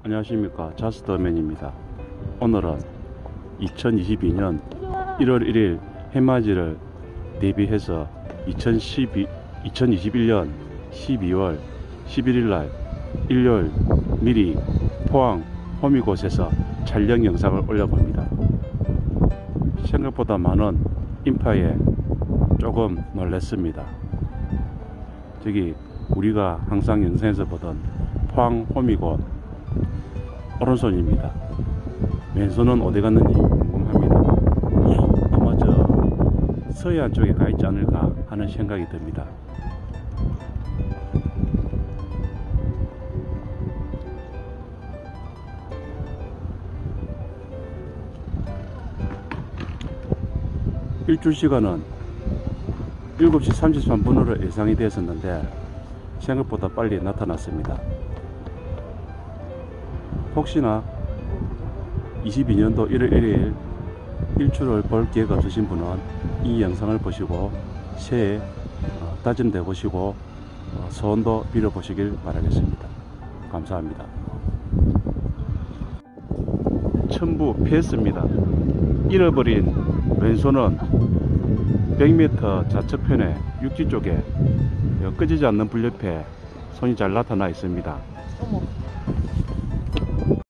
안녕하십니까, 자스더맨입니다. 오늘은 2022년 1월 1일 해맞이를 대비해서 2021년 12월 11일날 일요일 미리 포항 호미곶에서 촬영 영상을 올려봅니다. 생각보다 많은 인파에 조금 놀랐습니다. 저기 우리가 항상 영상에서 보던 포항 호미곶 오른손입니다. 왼손은 어디 갔는지 궁금합니다. 아마 저 서해안 쪽에 가 있지 않을까 하는 생각이 듭니다. 일출 시간은 7시 33분으로 예상이 되었었는데 생각보다 빨리 나타났습니다. 혹시나 22년도 1월 1일 일출을 볼 기회가 없으신 분은 이 영상을 보시고 새해 다짐돼 보시고 소원도 빌어 보시길 바라겠습니다. 감사합니다. 첨부 PS.입니다. 잃어버린 왼손은 100m 좌측편에 육지 쪽에 끄지지 않는 불 옆에 손이 잘 나타나 있습니다. 어머.